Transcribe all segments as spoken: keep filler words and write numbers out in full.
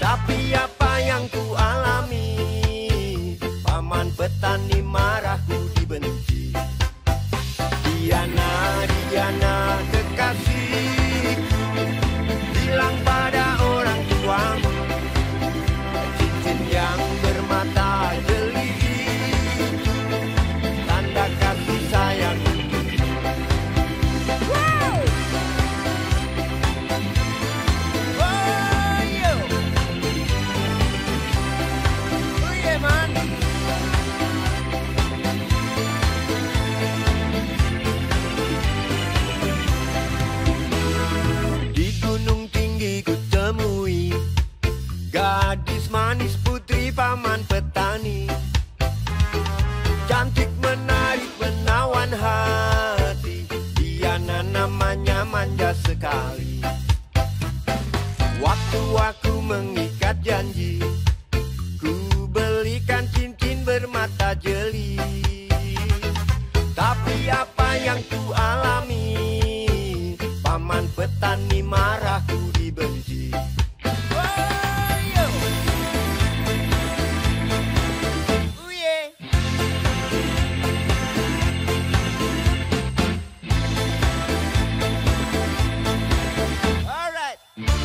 Tapi apa yang ku alami, paman petani marah, ku dibenci. Diana, Diana kekasihku, bilang pada orang tuamu, cincin yang bermata jeli itu tanda kasih sayang. Wow! Oh, yo. Oh, yeah, man. Di gunung tinggi ku temui gadis manis putri paman petani, cantik menarik menawan hati. Diana namanya manja sekali. Waktu aku mengikat janji, ku belikan cincin bermata jeli. Tapi apa yang ku alami, paman petani marah, ku dibenci. Oh, yo. Oh, yeah. All right.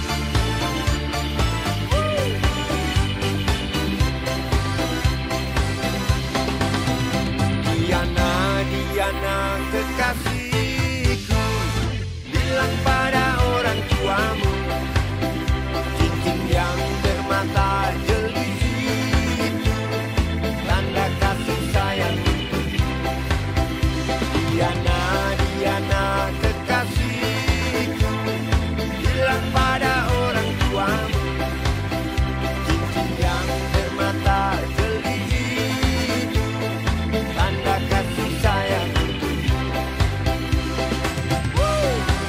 Diana, Diana kekasihku, bilang pada orang tuamu, cincin yang bermata jeli itu tanda kasih sayang. Diana, Diana kekasihku, bilang pada orang tuamu, cincin yang bermata jeli itu tanda kasih sayang. Woo!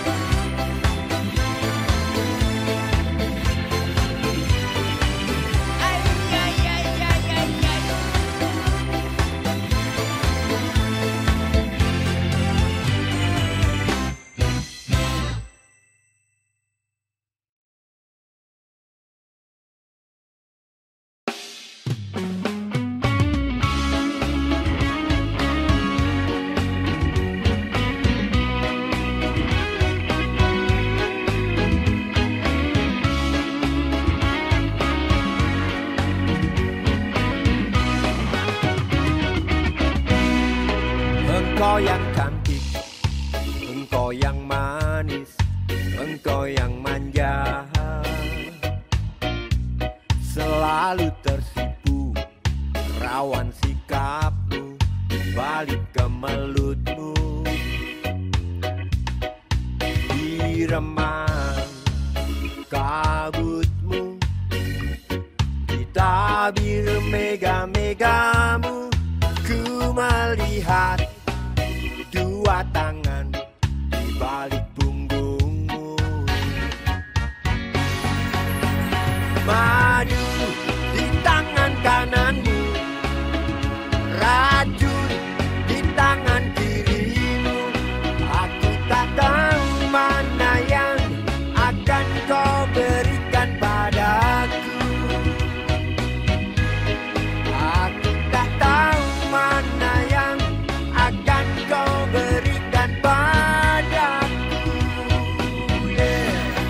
Ay, ay, ay, ay, ay, ay. Engkau yang cantik, engkau yang manis, engkau yang manja, selalu tersipu rawan sikapmu, balik kemelutmu, di remang kabutmu, di tabir mega-megamu, ku melihat dua tangan di balik punggungmu. Madu di tangan kananmu, racun di tangan kirimu. Aku tak tahu mana yang akan kau berikan padaku. Aku tak tahu mana yang akan kau berikan padaku. Yeah.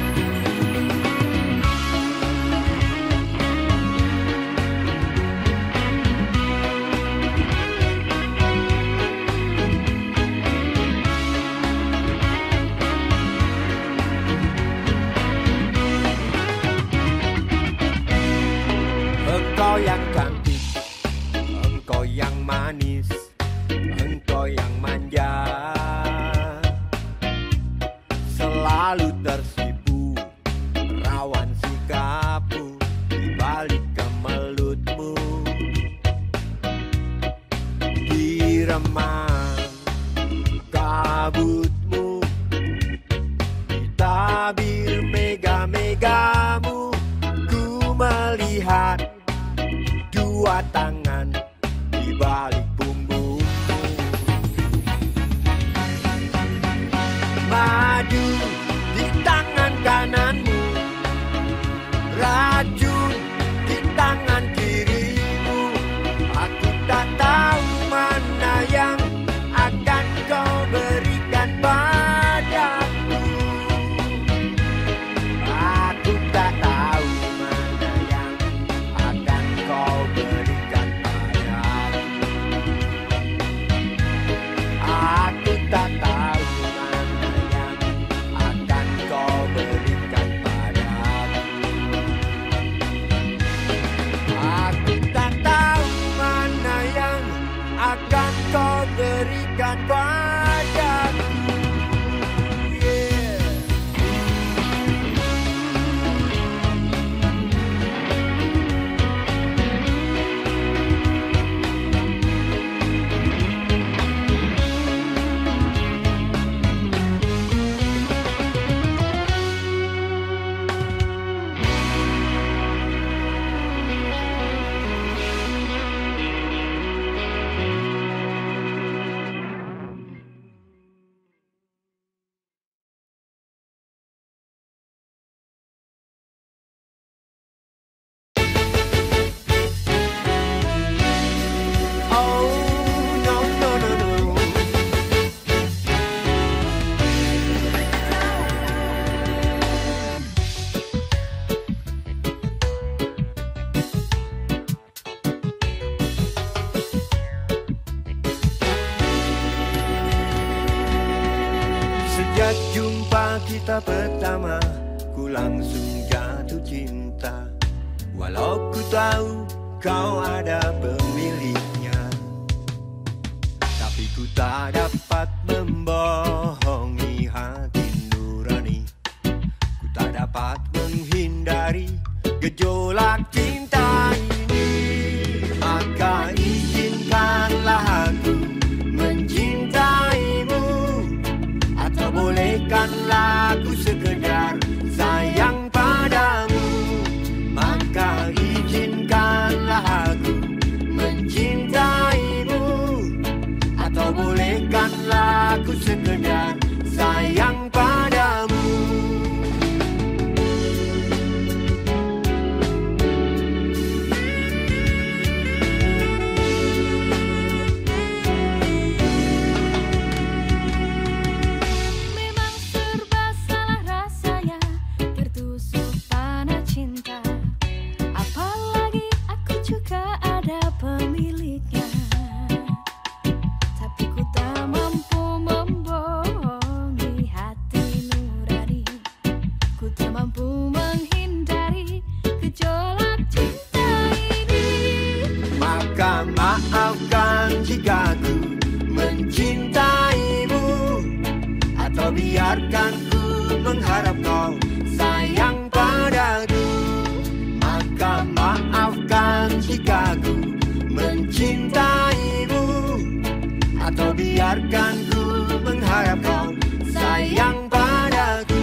Engkau yang cantik, engkau yang manis, engkau yang manja, selalu tersipu rawan sikapmu, di balik kemelutmu, di remang kabutmu, di tabir mega-megamu, ku melihat dua tangan di balik punggungmu. Madu di tangan kananmu, racun kita pertama, ku langsung jatuh cinta. Walau ku tahu kau ada pemiliknya, tapi ku tak dapat membohongi hati nurani. Ku tak dapat menghindari gejolak cinta ini. Maka izinkanlah aku mencintaimu, atau bolehkanlah aku sekedar sayang padamu. Maka izinkanlah aku mencintaimu, atau bolehkanlah aku sekedar sayang padamu. Maafkan jika ku mencintaimu, atau biarkan ku mengharap kau sayang padaku. Maka maafkan jika ku mencintaimu, atau biarkan ku mengharap kau sayang padaku.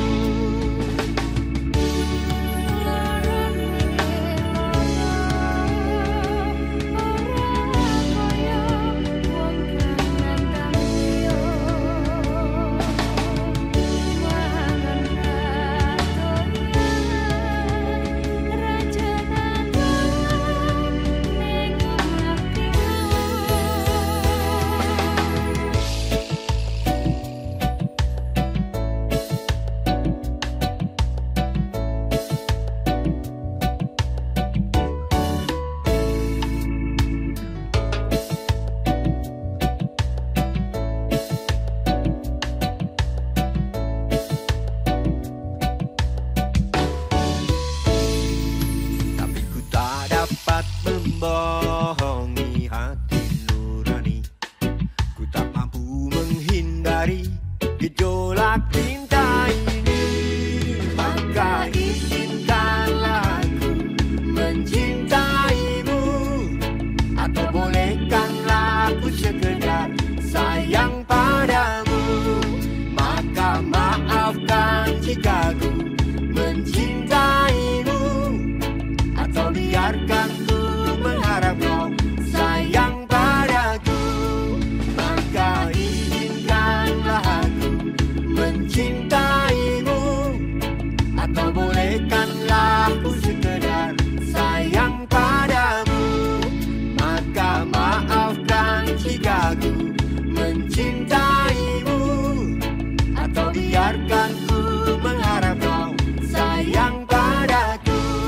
Membohongi hati nurani, ku tak mampu menghindari gejolak cinta ini. Maka izinkanlah aku mencintaimu, atau bolehkanlah aku sekedar sayang padamu. Maka maafkan jika ku mencintaimu, atau biarkan ku mengharap kau sayang padaku. Maka izinkanlah aku mencintaimu, atau bolehkanlah aku sekedar sayang padamu. Maka maafkan jika ku mencintaimu, atau biarkan ku mengharap kau sayang padaku.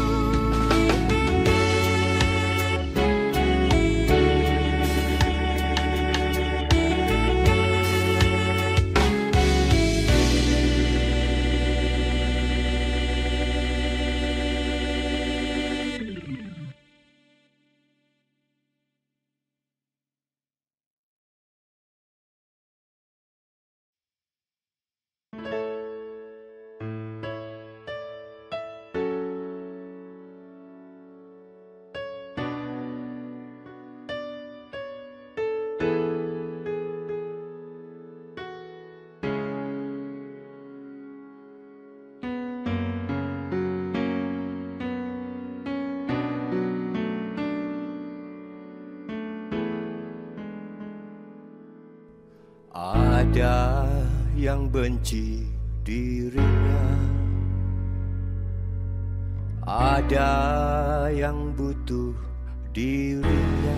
Ada yang benci dirinya, ada yang butuh dirinya,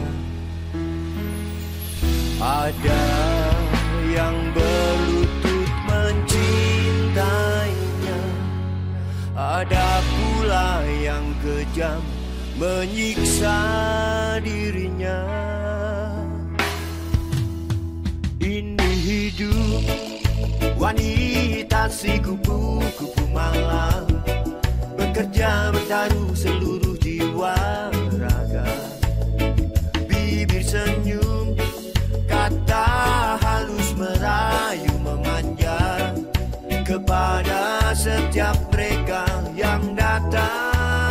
ada yang berlutut mencintainya, ada pula yang kejam menyiksa dirinya. Ini hidup wanita melintasi kupu-kupu malam, bekerja bertaruh seluruh jiwa raga. Bibir senyum, kata halus merayu memanja kepada setiap mereka yang datang.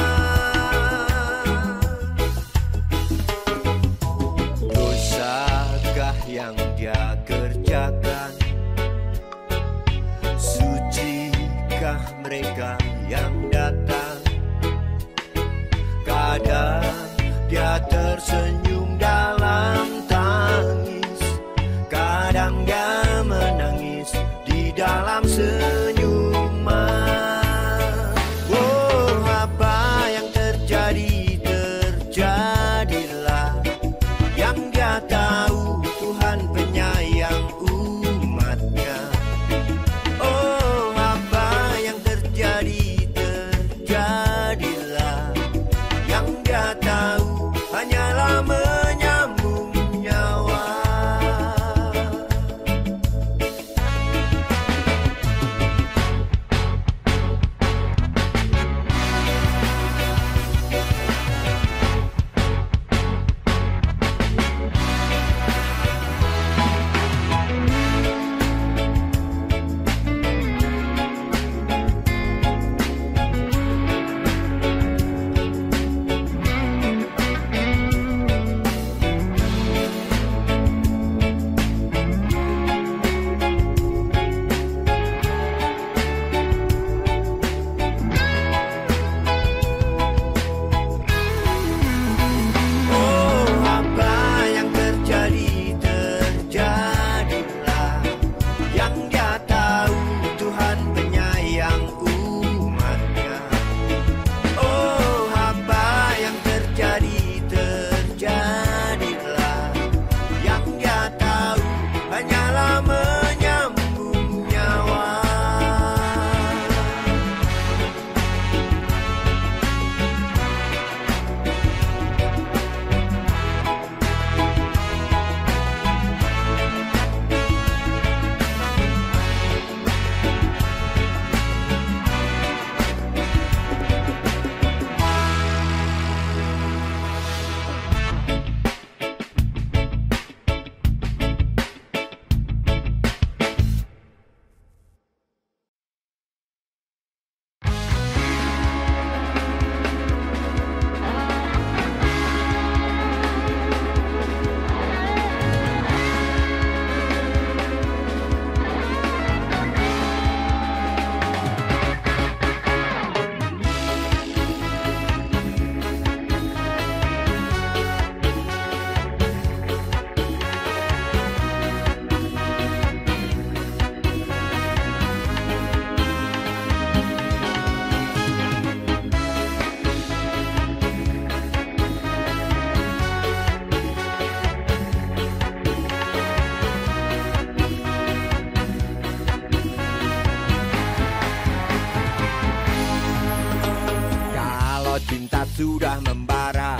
Dosakah yang dia kerjakan? Sucikah mereka yang datang? Kadang dia tersenyum dalam tangis, kadang dia menangis di dalam senyuman. Oh, apa yang terjadi, terjadilah. Yang dia tahu Tuhan penyayang umatnya. Oh, apa yang terjadi, terjadilah. Yang dia tahu hanyalah menyambung nyawa. Cinta sudah membara,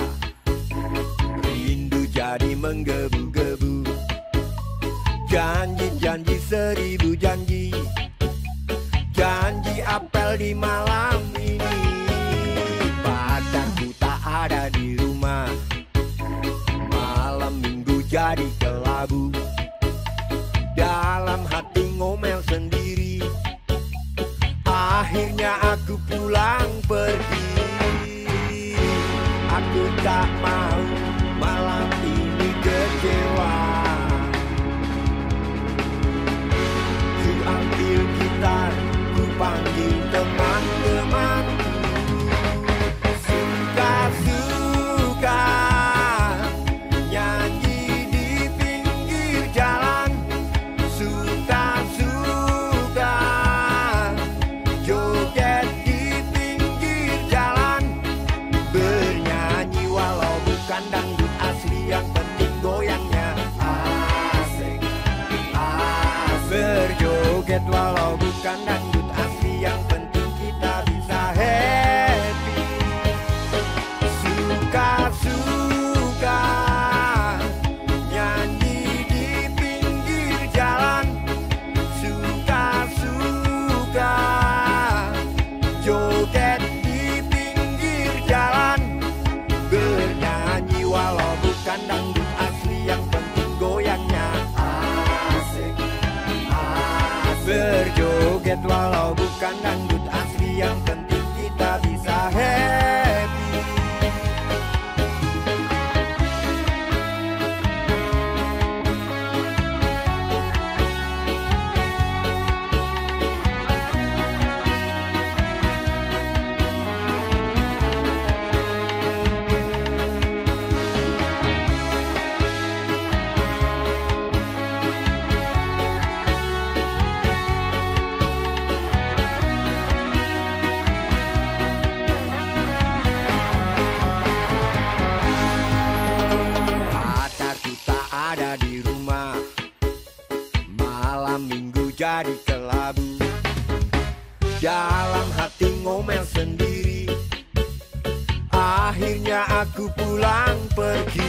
rindu jadi menggebu-gebu. Janji-janji seribu janji, janji apel di malam ini. Pacarku tak ada di rumah, malam minggu jadi kelabu. Dalam hati ngomel sendiri, akhirnya aku pulang pergi. Aku tak mau malam ini kecewa. Ku ambil gitar, ku panggil teman-teman. Suka-suka nyanyi di pinggir jalan. Suka-suka joget di pinggir jalan. Bernyanyi walau walau bukan dangdut asli, yang penting kita bisa happy. Jadi kelabu, dalam hati ngomel sendiri. Akhirnya aku pulang pergi.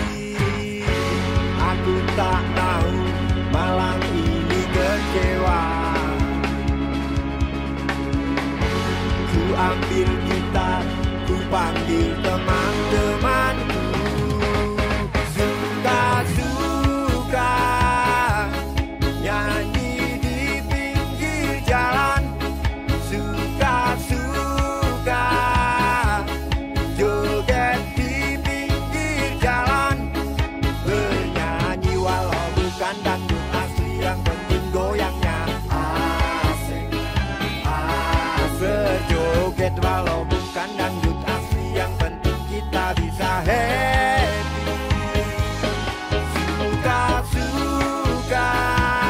Aku tak tahu malam ini kecewa. Ku ambil gitar, ku panggil teman-temanku. Suka-suka nyanyi jalan, suka-suka joget di pinggir jalan, bernyanyi walau bukan dangdut asli, yang penting goyangnya asik, asik. Berjoget walau bukan dangdut asli, yang penting kita bisa happy. Suka-suka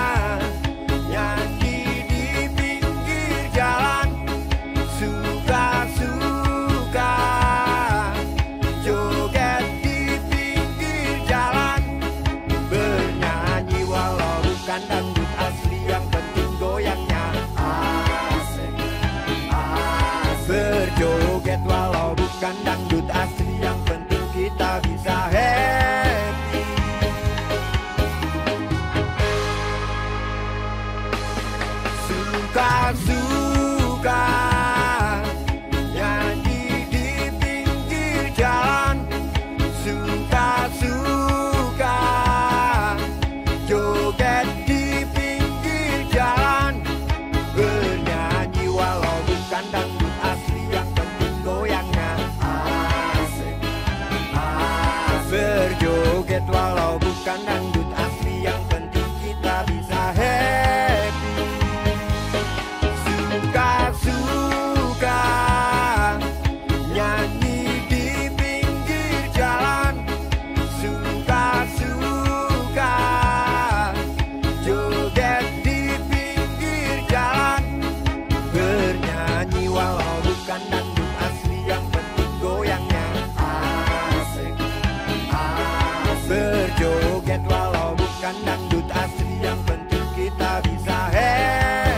dangdut asli, yang penting goyangnya asik, asik. Berjoget walau bukan dangdut asli, yang penting kita bisa happy. Suka-suka nyanyi di pinggir jalan, suka-suka joget di pinggir jalan, bernyanyi walau bukan dangdut asli, yang penting goyangnya asik, asik. Berjoget walau bukan dangdut asli, yang penting kita bisa happy. Suka-suka nyanyi di pinggir jalan, suka-suka joget di pinggir jalan, bernyanyi walau bukan dangdut asli, yang penting goyangnya asik, asik. Berjoget walau bukan dangdut asli, yang penting kita bisa happy.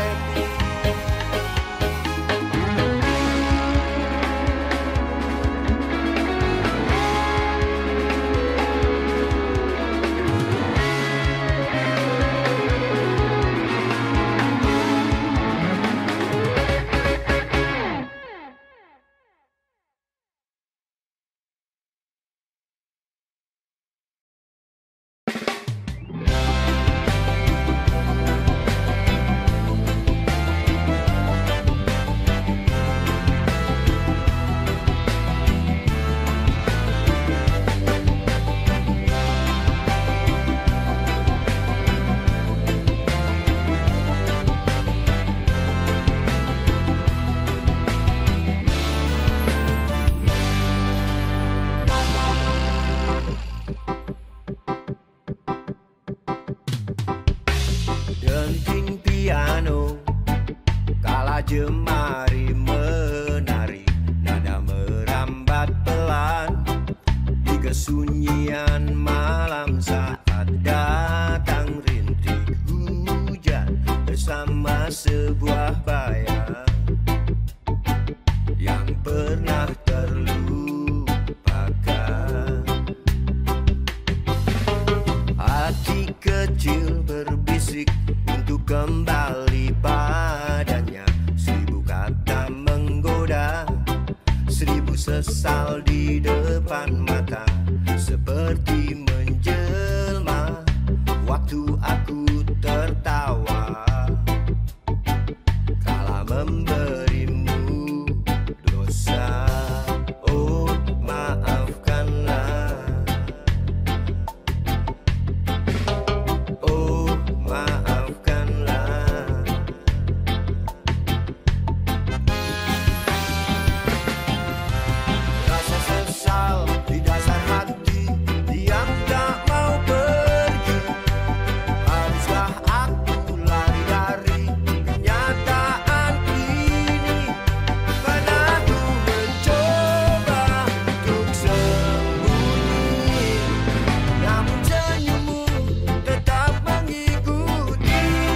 Denting piano, kala jemari menari, nada merambat pelan di kesunyian malam saat datang rintik hujan bersama sebuah bayang yang pernah terlupakan. Hati kecil berbisik untuk kembali padanya, seribu kata menggoda, seribu sesal di depan mata, seperti menjelma waktu aku tertawa. sesal di dasar hati, diam tak mau pergi. Haruskah aku lari dari kenyataan ini? Pernah ku mencoba untuk sembunyi, namun senyummu tetap mengikuti.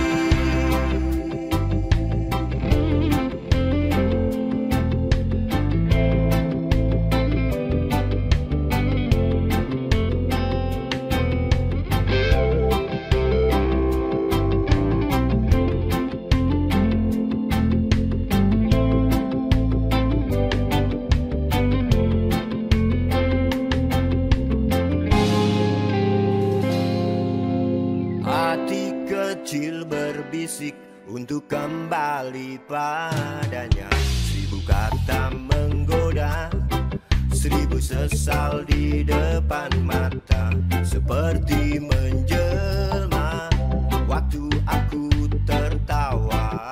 Hati kecil berbisik untuk kembali padanya. Seribu kata menggoda, seribu sesal di depan mata. Seperti menjelma waktu aku tertawa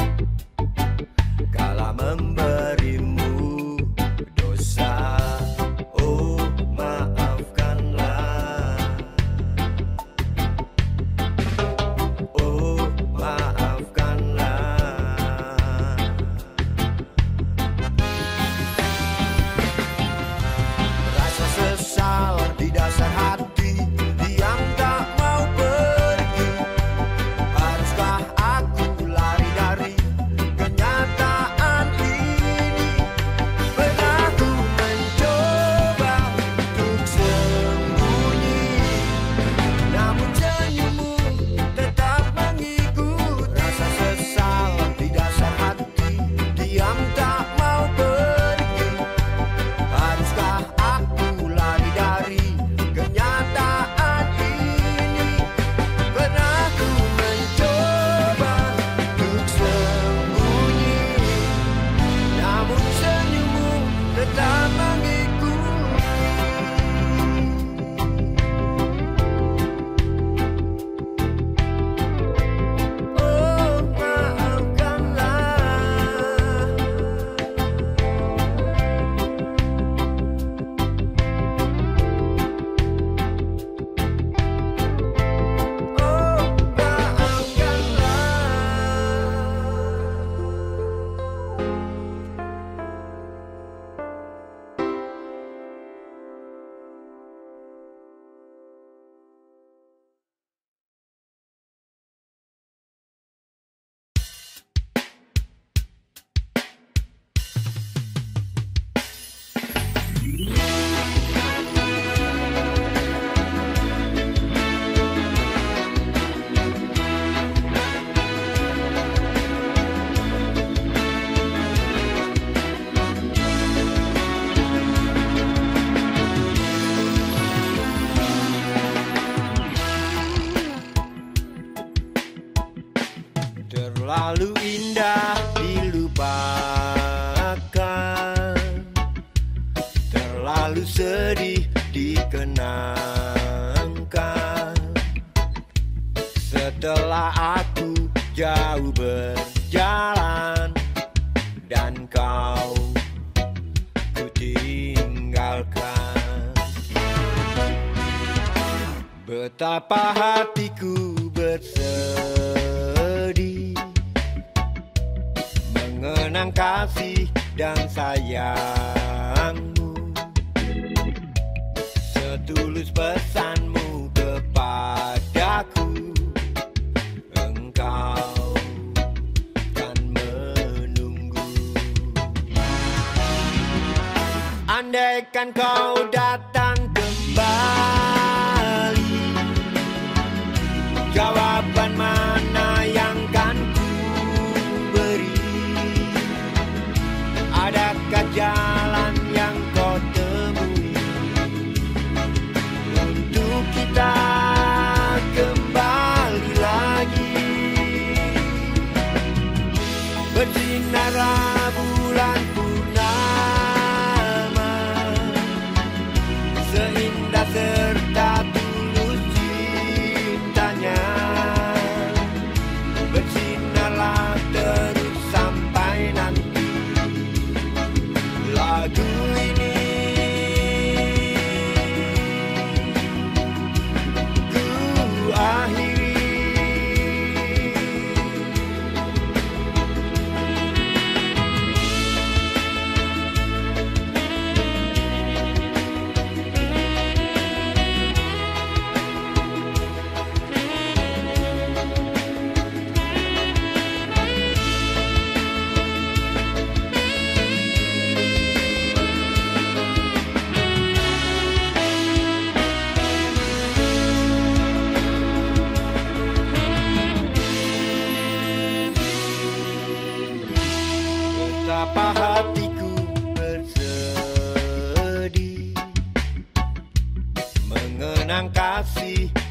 kala memberimu dosa. Oh, maafkanlah. Oh, maafkanlah. Rasa sesal di dasar hati, diam tak mau pergi. Haruskah aku lari dari kenyataan ini? Pernah ku mencoba untuk sembunyi, namun senyummu tetap mengikut. Rasa sesal di dasar hati, diam tak mau pergi. Haruskah aku lari dari kenyataan ini? Pernah ku mencoba untuk sembunyi, namun senyummu tetap mengikuti. Oh, maafkanlah. Oh, Terlalu indah dilupakan, terlalu sedih dikenangkan. Setelah aku jauh berjalan dan kau ku tinggalkan, betapa hatiku bersedih mengenang kasih dan sayangmu. Setulus pesanmu kepadaku, engkau kan menunggu. Andaikan kau datang kembali, jawaban mana yang kan ku beri? Adakah jalan yang kau temui untuk kita kembali lagi? Bersinar bulan purnama, seindah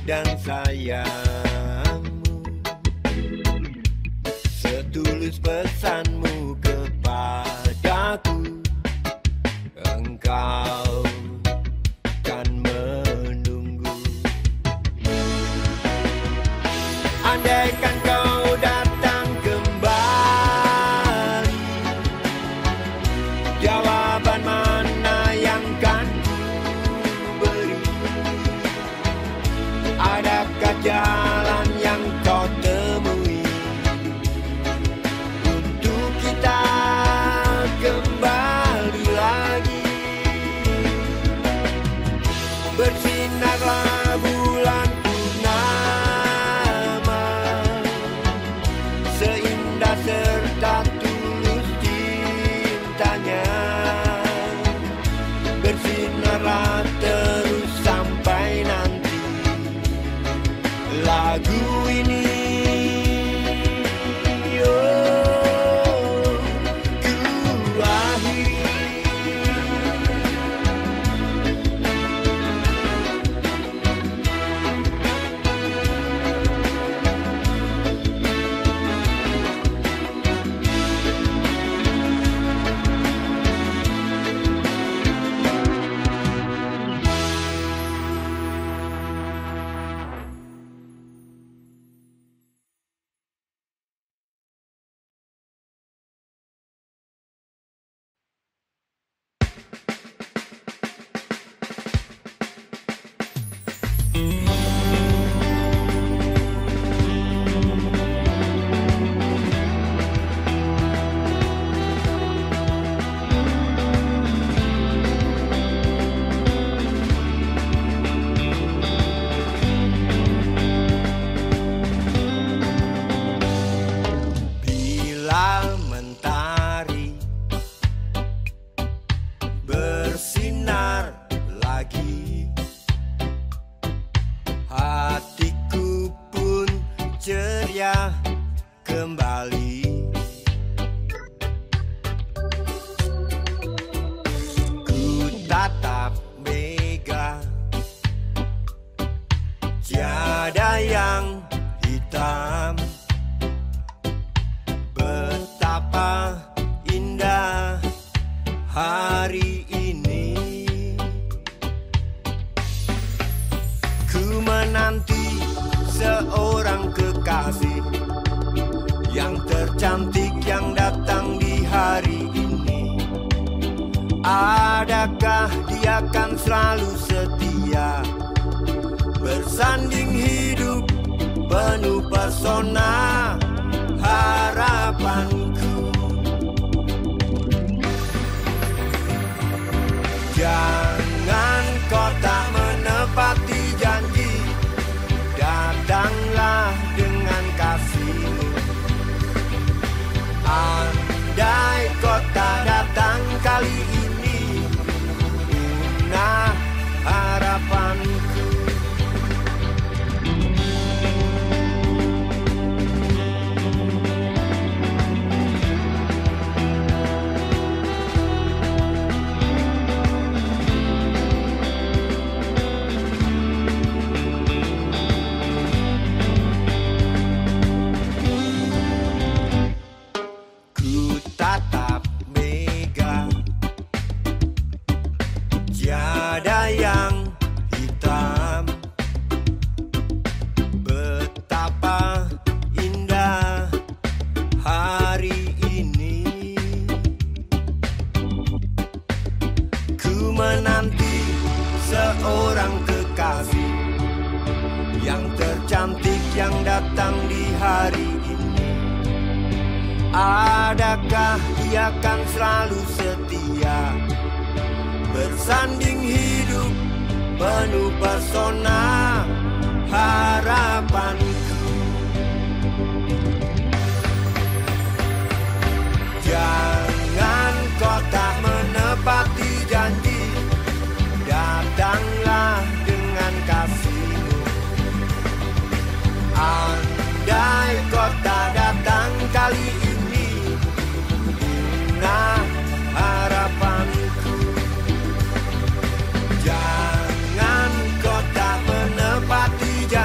dan sayangmu, setulus pesanmu kepadaku, engkau kan menunggu. Andaikan kau datang kembali, jawaban mana yang kan ku beri? Adakah jalan yang kau temui untuk kita kembali lagi? Bersinarlah bulan purnama, seindah serta tulus cintanya. Bersinarlah terus sampai nanti lagu ini oh, ku akhiri. Bila mentari bersinar lagi, hatiku pun ceria kembali. Ku tatap mega, tiada yang hitam. Betapa indah hari ini, ku menanti seorang kekasih yang tercantik yang datang di hari ini. Adakah dia akan selalu setia, bersanding hidup penuh pesona harapanku? Jangan kau tak menepati janji, datanglah dengan kasihmu. Andai kau tak datang kali ini, punah harapanku. Ku tatap mega, tiada yang hitam. Betapa indah hari ini, ku menanti seorang kekasih yang tercantik yang datang di hari ini. Adakah dia akan selalu setia, bersanding hidup penuh pesona harapanku? Jangan kau tak menepati janji, datanglah dengan kasihmu. Andai kau tak datang kali ini, punah harapanku. Jangan kau tak menepati janji,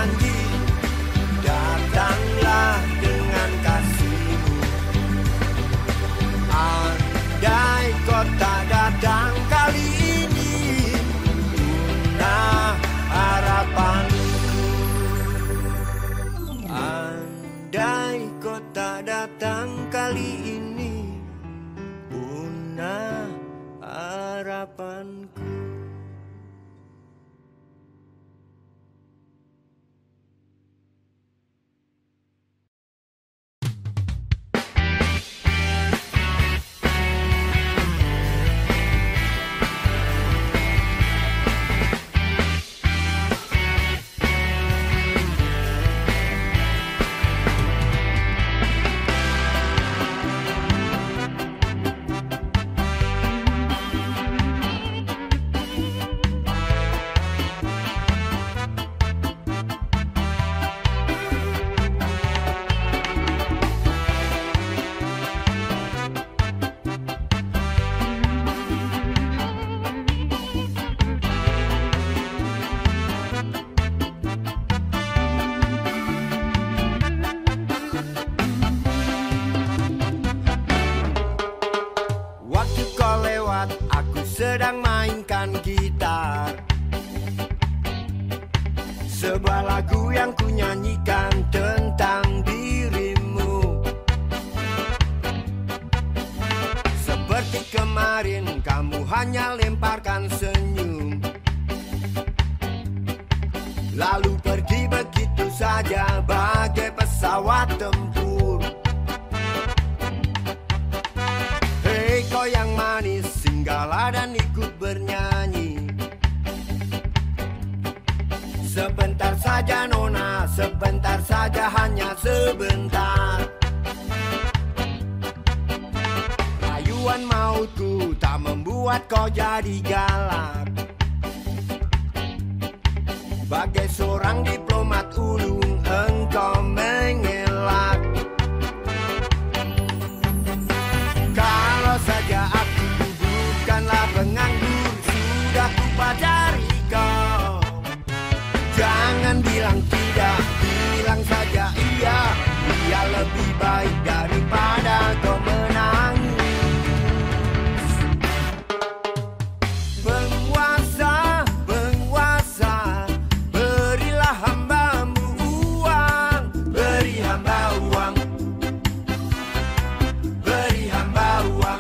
Tuhanku. Sedang mainkan gitar, sebuah lagu yang ku nyanyikan tentang dirimu. Seperti kemarin kamu hanya lemparkan senyum, lalu pergi begitu saja bagai pesawat tempur. Hei kau yang manis, singgahlah dan ikut bernyanyi. Sebentar saja nona, sebentar saja, hanya sebentar. Rayuan mautku tak membuat kau jadi galak. Bagai seorang diplomat ulung engkau mengelak. Kalau saja aku bukanlah penganggur, sudah ku pacari kau. Jangan bilang tidak, bilang saja iya. Ia lebih baik daripada kau menangis. Penguasa, penguasa, berilah hambamu uang. Beri hamba uang, beri hamba uang.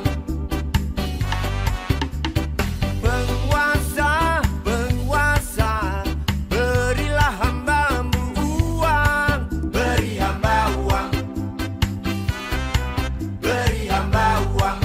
Penguasa, penguasa, berilah hambamu uang. Beri hamba uang, beri hamba uang.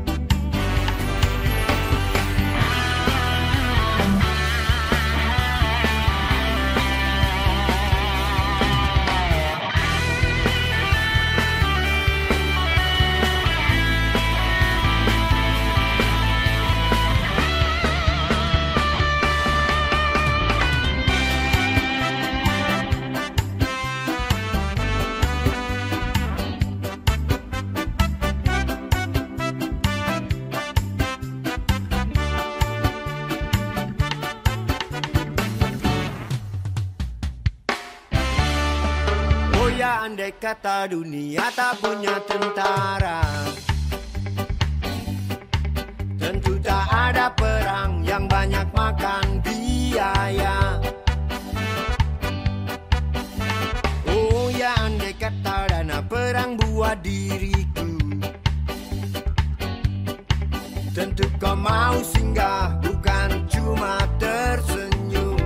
Oh ya, andai kata dunia tak punya tentara, tentu tak ada perang yang banyak makan biaya. Oh ya, andai kata dana perang buat diriku, tentu kau mau singgah, bukan cuma tersenyum.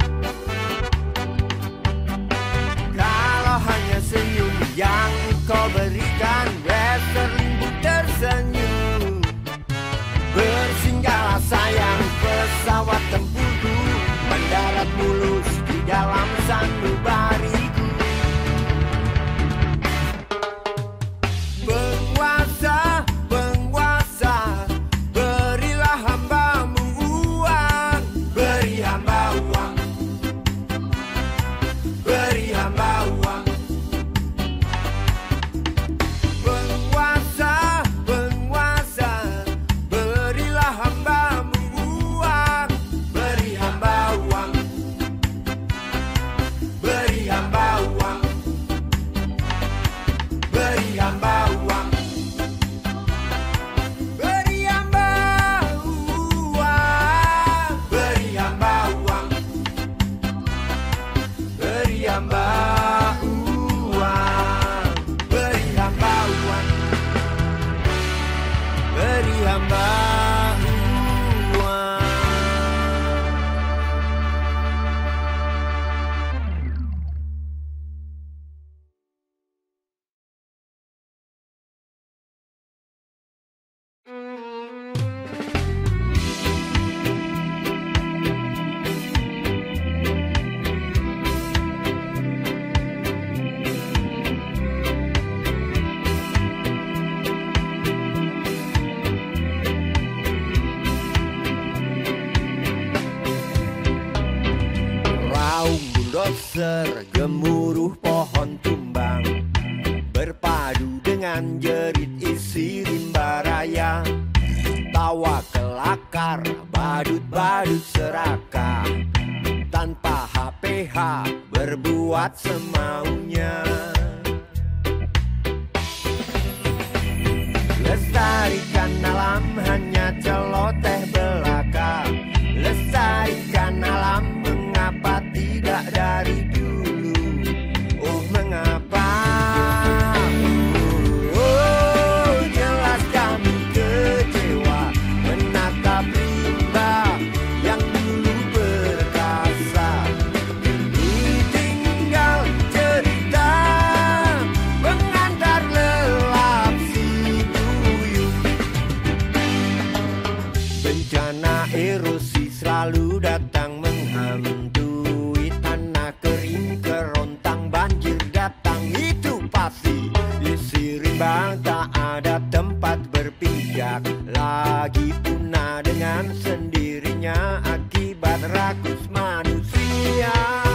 Kalau hanya senyum yang kau berikan, Westerling pun tersenyum. Bersinggahlah sayang, pesawat tempurku mendarat mulus di dalam sanubariku. Penguasa, penguasa, berilah hambamu Doser gemuruh pohon tumbang berpadu dengan jerit isi rimba raya. Tawa kelakar, badut-badut serakah, tanpa H P H berbuat semaunya. Lestarikan alam hanya celoteh belaka. Lestarikan alam, mengapa tidak dari dulu? Oh mengapa? Oh jelas kami kecewa menatap rimba yang dulu perkasa. Kini tinggal cerita mengantar lelap si duyung. Bencana erosi selalu datang menghantui tanah kering, kerontang banjir datang itu pasti. Isi rimba tak ada tempat berpijak, lagi punah dengan sendirinya akibat rakus manusia.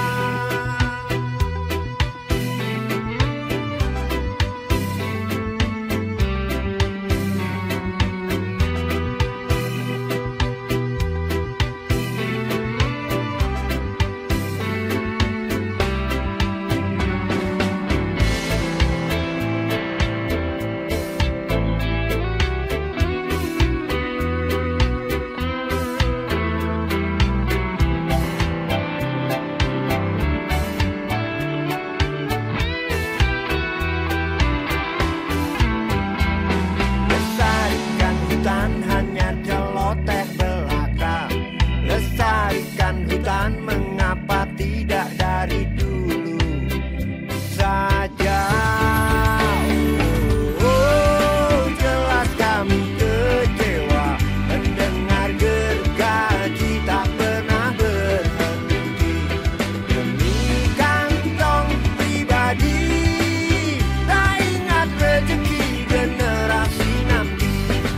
Mengapa tidak dari dulu saja? Oh jelas kami kecewa mendengar gergaji tak pernah berhenti. Demi kantong pribadi tak ingat rezeki generasi nanti.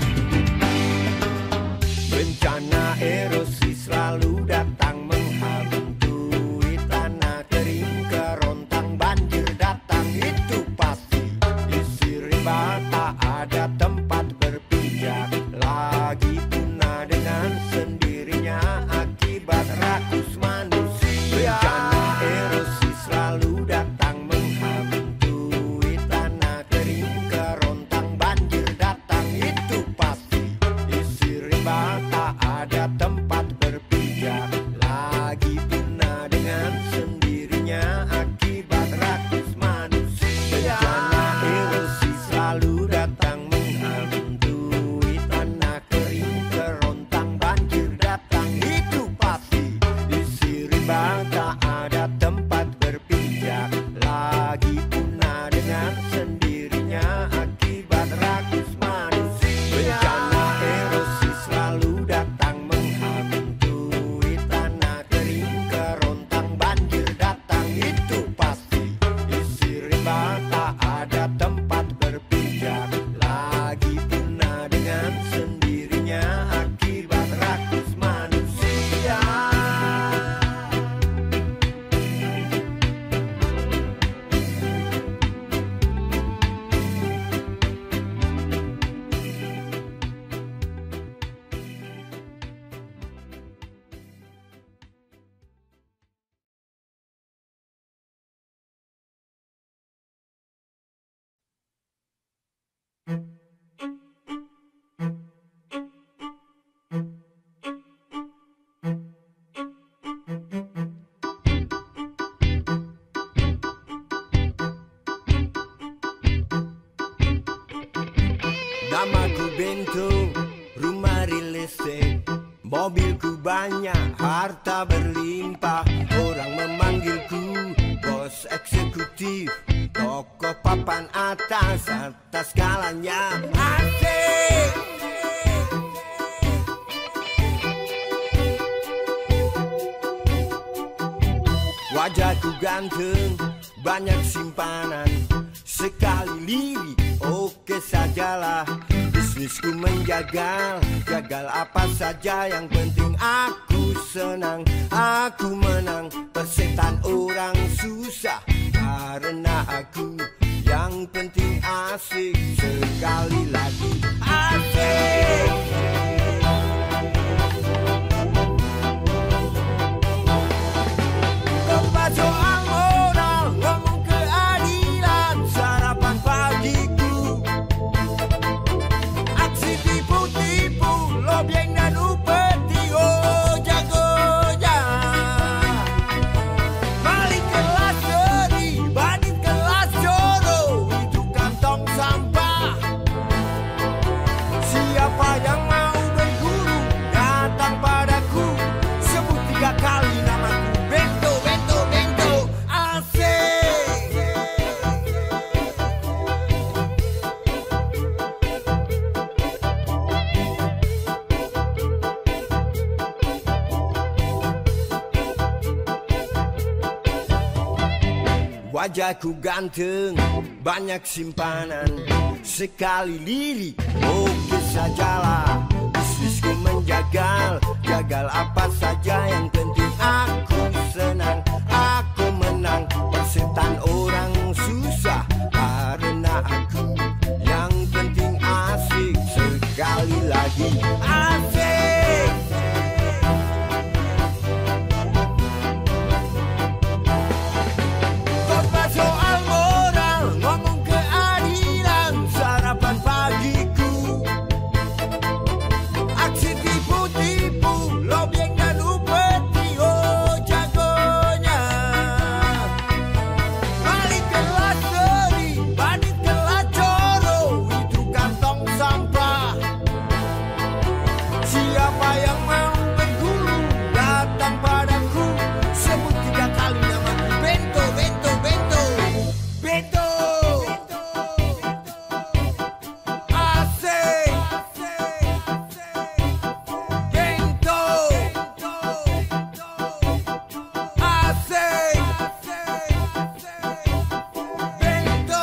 Bencana erosi selalu datang menghantui tanah kering, kerontang banjir datang itu pasti. Isi rimba tak ada tempat berpijak, lagi punah dengan sendirinya akibat rakus manusia. Bencana erosi selalu datang menghantui tanah kering, kerontang banjir datang itu pasti. Isi rimba tak ada tempat berpijak, lagi punah dengan sendirinya akibat rakus manusia. Bencana erosi selalu datang menghantui tanah kering, kerontang banjir datang itu pasti. Isi rimba tak ada tempat berpijak, lagi punah dengan sendirinya akibat rakus manusia. Bencana erosi selalu datang menghantui tanah kering, kerontang banjir datang itu pasti. Isi rimba tak ada tempat berpijak, lagi punah dengan sendirinya akibat rakus manusia. Namaku Bento, rumah real estate, mobilku banyak, harta berlimpah. Orang memanggilku bos eksekutif, tokoh papan atas, atas skalanya asik. Wajahku ganteng, banyak simpanan, sekali lirik oke sajalah. Bisnisku menjagal, gagal apa saja, yang penting aku senang, aku menang. Persepsi persetan orang susah. Karena aku yang penting asik. Sekali lagi asik. Kompas soal moral, ngomong keadilan, sarapan pagiku. Aksi tipu-tipu, lobbying dan upeti, oh jagonya. Maling kelas seri, bandit kelas joro, itu kantong sampah. Siapa yang mau berguru, datang padaku. Sebut tiga kali namaku. Bento, bento, bento, asik. Wajahku ganteng, banyak simpanan. Sekali lirik, oke sajalah. Bisnisku menjagal, gagal apa saja, yang penting aku senang. Aku menang, persetan orang susah. Karena aku yang penting asik. Sekali lagi asik. Kompas soal moral, ngomong keadilan, sarapan pagiku. Aksi tipu-tipu, lobbying dan upeti, oh jagonya. Maling kelas seri, bandit kelas joro, itu kantong sampah. Siapa yang mau berguru, datang padaku. Sebut tiga kali namaku. Bento, bento, bento, bento, asik. Bento, asik. Bento.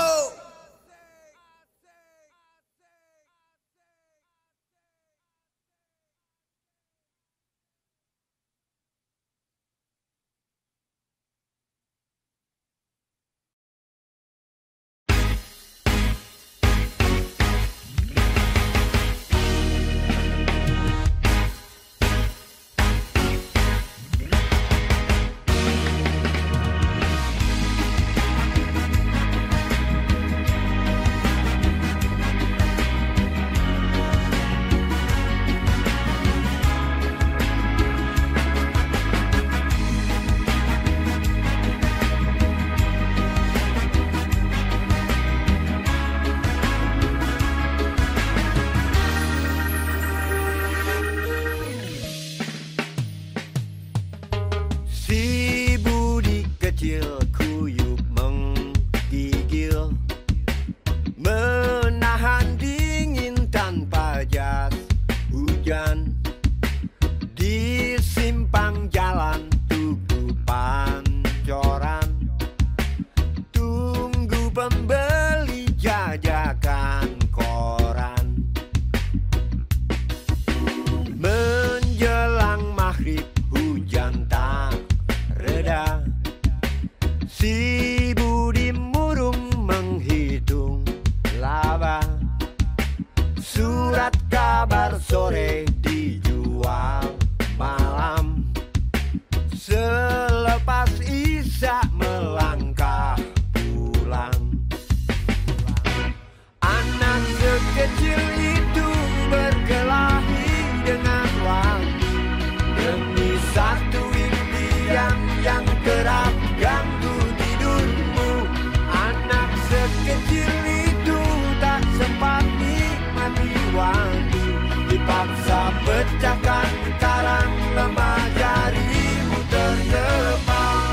Si budi kecil kuyup menggigil, menahan dingin tanpa jas hujan. Di simpang jalan Tugu Pancoran, tunggu pembeli jajakan koran. Menjelang maghrib hujan tak reda, si budi murung menghitung laba. Surat kabar sore dijual malam. Selepas isya melangkah pulang. Anak sekecil itu berkelahi dengan waktu demi satu impian yang kerap ganggu tidurmu. Anak sekecil itu tak sempat nikmati waktu, dipaksa pecahkan karang lemah jarimu terdepan.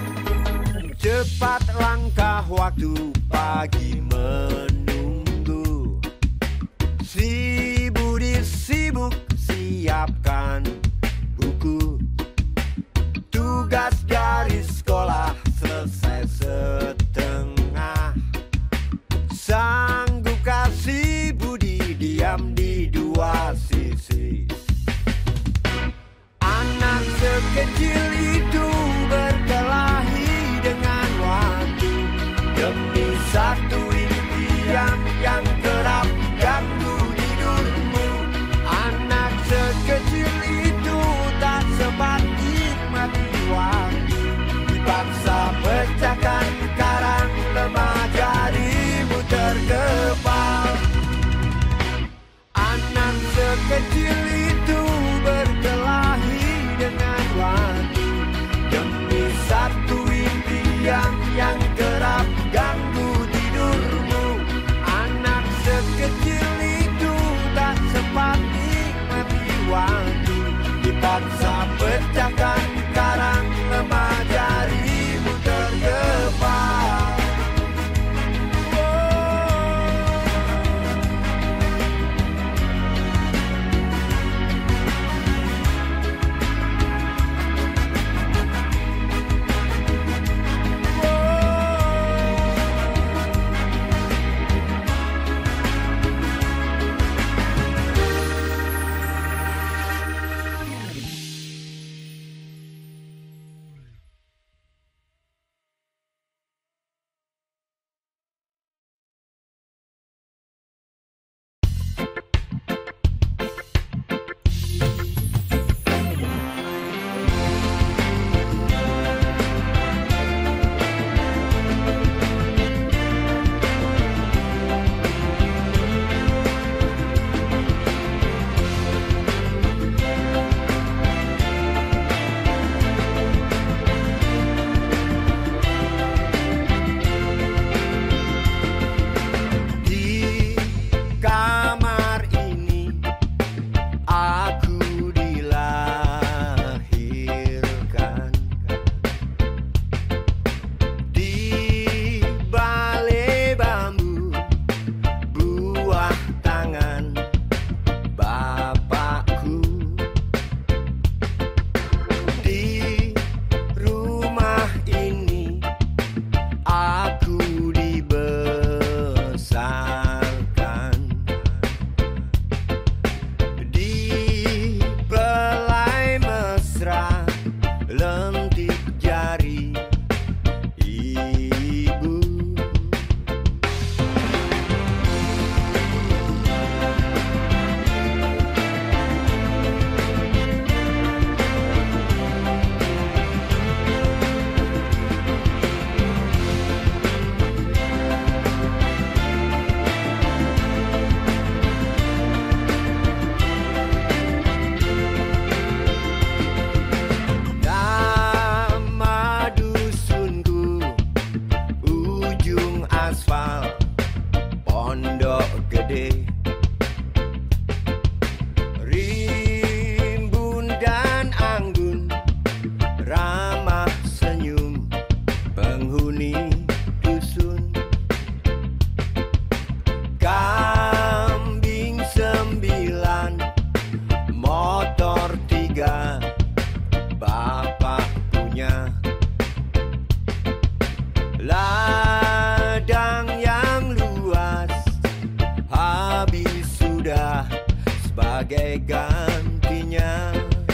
Cepat langkah waktu, pagi menunggu. demi satu impian yang kerap ganggu tidurmu. Anak sekecil itu tak sempat nikmati waktu, dipaksa pecahkan karang, lemah jarimu terkepal. Anak sekecil itu berkelahi dengan waktu demi satu impian yang kerap ganggu tidurmu. Anak sekecil itu tak sempat nikmati waktu, dipaksa pecahkan karang, lemah jarimu terkepal. Sebagai gantinya,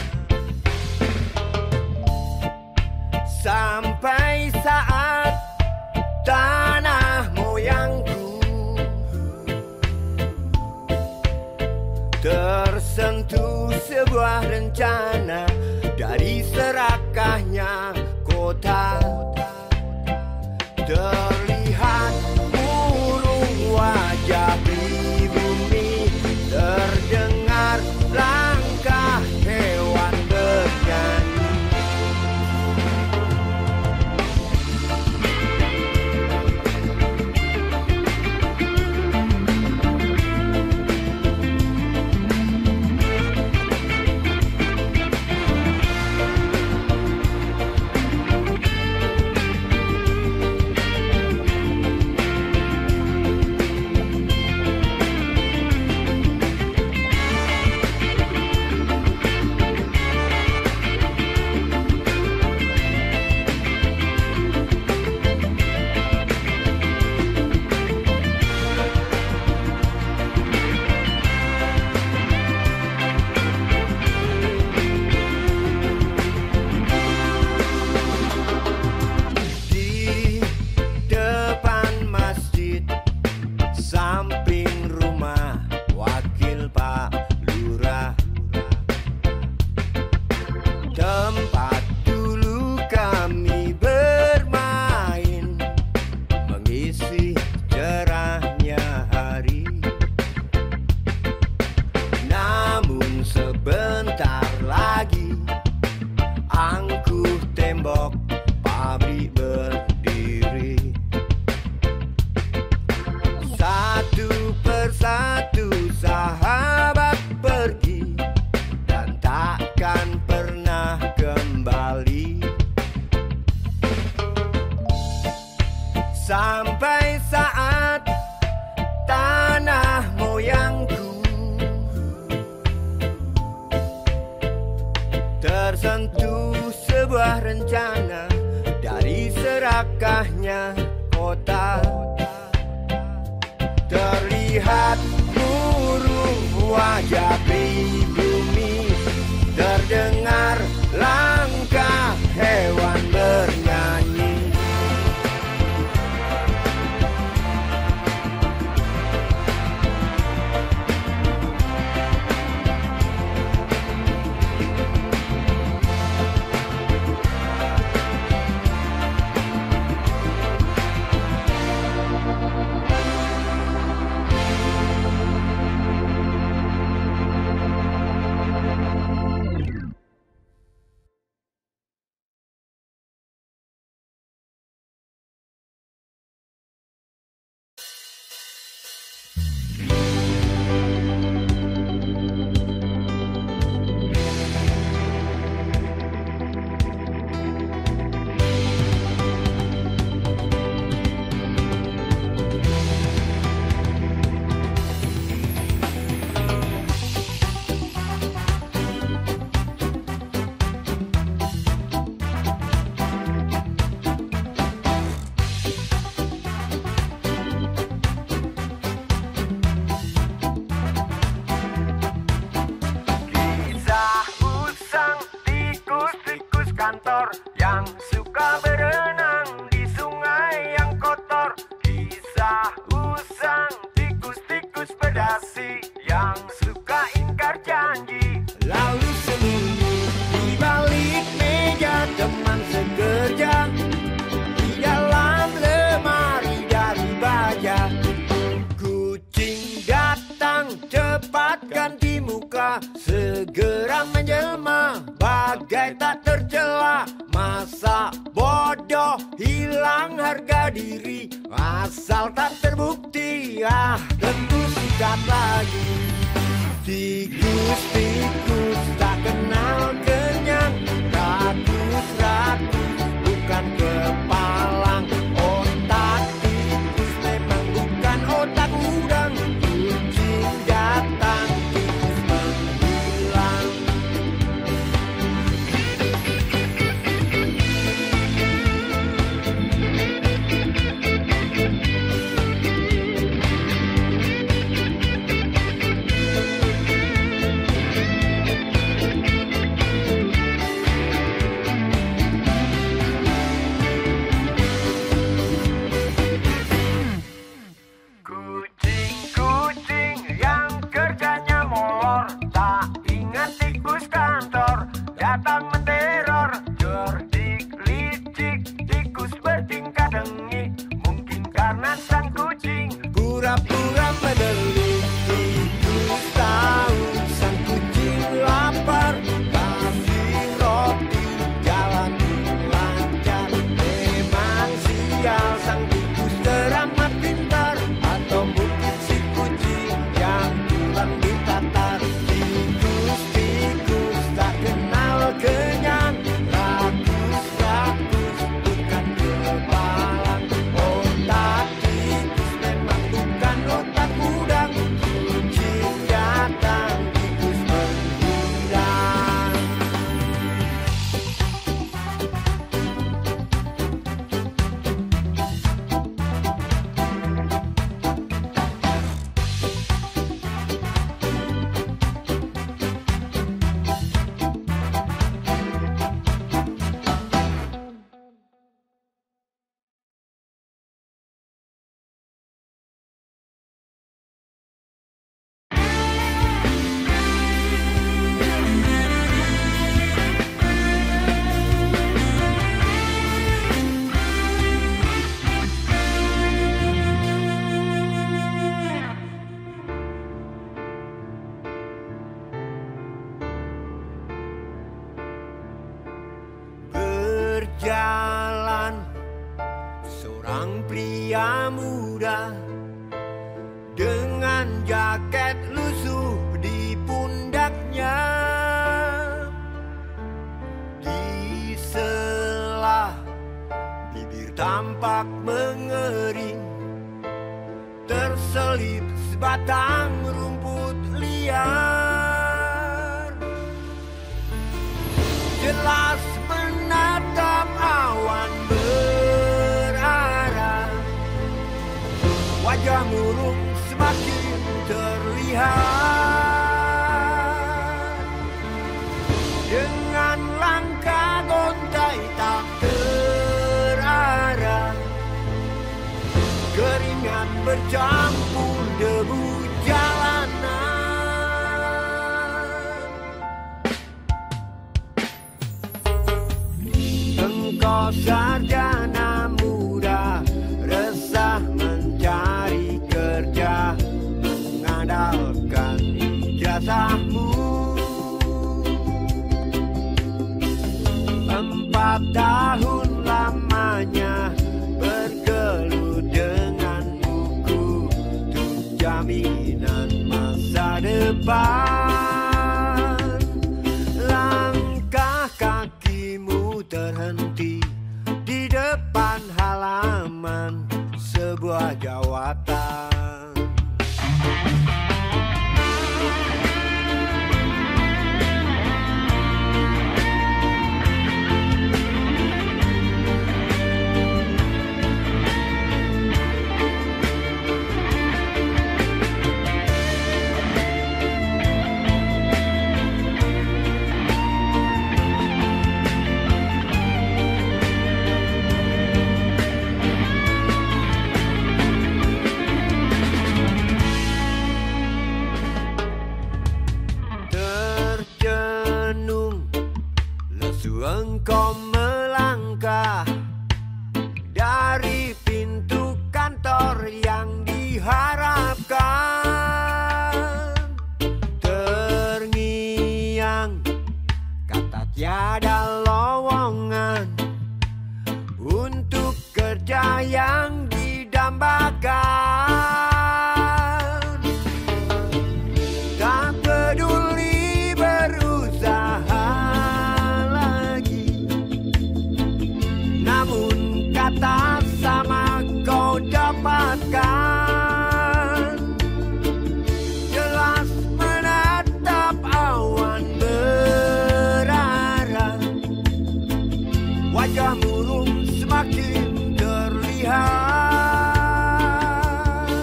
sampai saat tanah moyangku tersentuh sebuah rencana dari serakahnya kota. Terlihat burung wajah pribumi, terdengar langkah hewan bernyanyi. rencana dari serakahnya kota. Terlihat murung wajah pribumi, terdengar langkah hewan bernyanyi. Kantor yang suka berenang di sungai yang kotor. Kisah usang tikus-tikus berdasi yang suka ingkar janji. Lalu sembunyi di balik meja teman sekerja, di dalam lemari dari baja. Kucing datang cepat ganti muka, segera menjelma bagai tak tercela. Masa bodoh hilang harga diri, asal tak terbukti. Ah, tentu sikat lagi. Tikus-tikus tak kenal kenyang, rakus-rakus bukan kepalang. Otak tikus memang bukan otak udang. Kucing datang, tikus menghilang. Datang menteror, cerdik, licik, tikus bertingkah dengki. Mungkin karena sang kucing pura-pura peduli. Tikus tahu sang kucing lapar, kasih roti jalan lancar. Memang sial sang tikus teramat pintar, atau mungkin si kucing yang pulang ditatar. Tikus-tikus tak kenal kenyang, rakus-rakus bukan kepalang. Otak tikus memang bukan otak udang. Kucing datang, tikus menghilang. Berjalan seorang pria muda dengan jaket lusuh di pundaknya. Di sela bibir tampak mengering, terselip sebatang rumput liar. Jelas menatap wajah murung semakin terlihat. Dengan langkah gontai tak terarah, keringat bercampur debu jalanan. Engkau sarjana muda, resah mencari kerja, mengandalkan ijazahmu. Empat tahun lamanya bergelut dengan buku untuk jaminan masa depan. Langkah kakimu terhenti di depan halaman sebuah jawatan. Engkau melangkah dari pintu kantor yang diharapkan. Terngiang kata tiada lowongan untuk kerja yang didambakan. Tak peduli berusaha, kata sama kau dapatkan. Jelas menatap awan berarah, wajah murung semakin terlihat.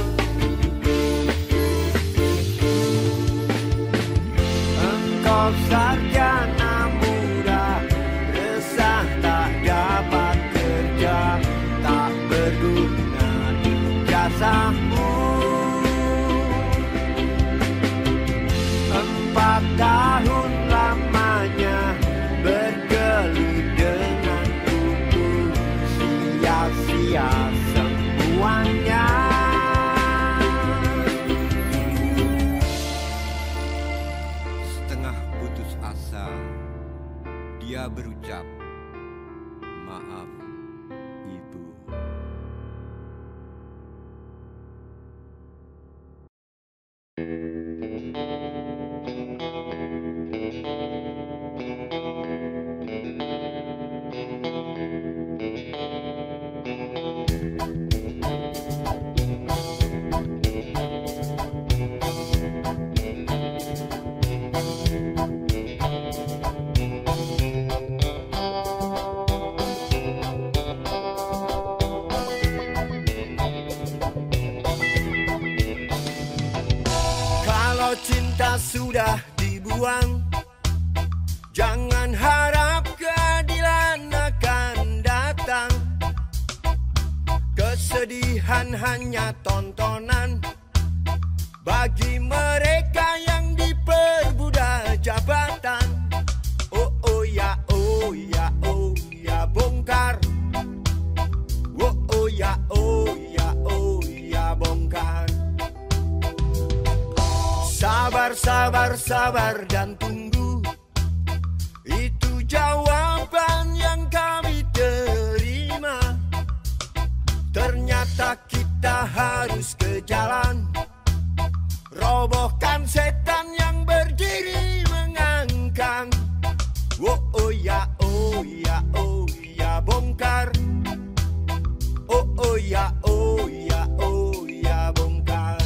Engkau sarjana muda, resah tak dapat kerja, tak berguna jasamu. Empat tahun lamanya bergelut dengan buku, sia-sia semuanya. Setengah putus asa, dia berucap, "Maaf, Ibu." Kalau cinta sudah dibuang, jangan harap keadilan akan datang. Kesedihan hanya tontonan bagi mereka yang diperbudak jabatan. Oh oh ya, oh ya, oh ya, bongkar. Oh oh ya, oh ya, oh ya, bongkar. Sabar, sabar, sabar dan tunggu, itu jawaban yang kami terima. Ternyata kita harus ke jalan, robohkan setan yang berdiri mengangkang. Oh oh ya, oh ya, oh ya, bongkar. Oh oh ya, oh ya, oh ya, bongkar.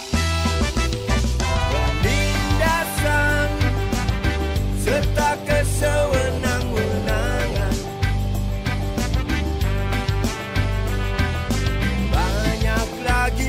Penindasan serta kesewenang-wenangan, banyak lagi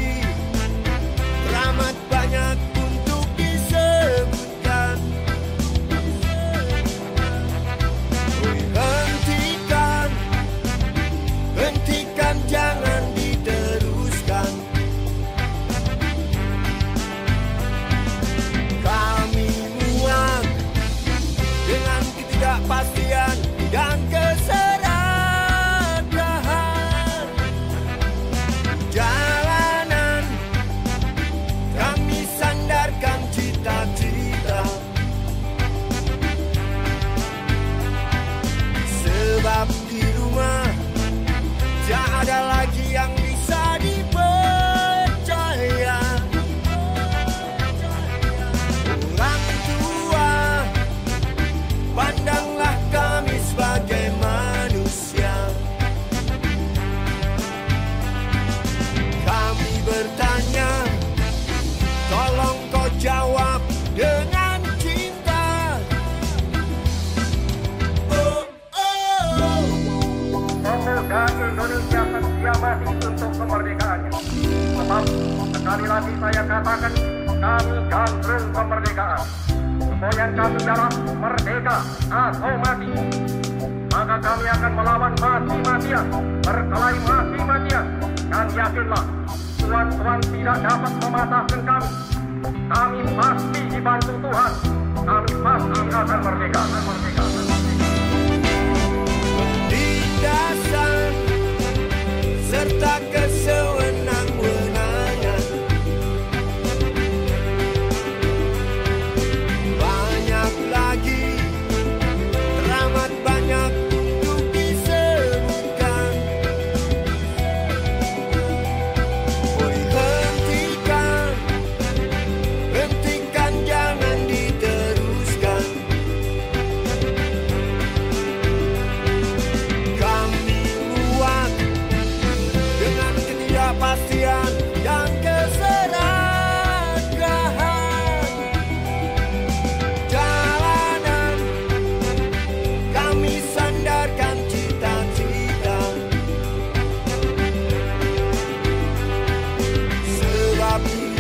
mati untuk kemerdekaannya. Sebab sekali lagi saya katakan, kami gandrung kemerdekaan. Semboyan kami adalah merdeka atau mati. Maka kami akan melawan mati-matian, berkelahi mati-matian. Dan yakinlah, tuan-tuan tidak dapat mematahkan kami. Kami pasti dibantu Tuhan. Kami pasti akan merdeka. merdeka. Lindasan serta kesewenang-wenangan, banyak lagi, teramat banyak untuk disebutkan. Oh, hentikan, hentikan, jangan diteruskan. Kami muak dengan ketidakpastian dan keserakahan. Jalanan kami sandarkan cita-cita, sebab